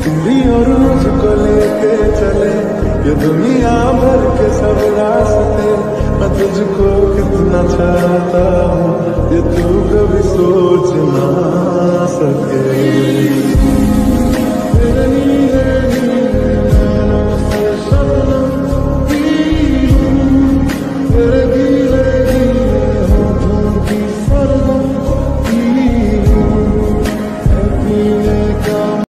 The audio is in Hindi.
तेरी और मुझको लेके चले ये दुनिया भर के सब रास्ते। मैं तुझको कितना चाहता हूँ ये तू कभी सोच ना सके।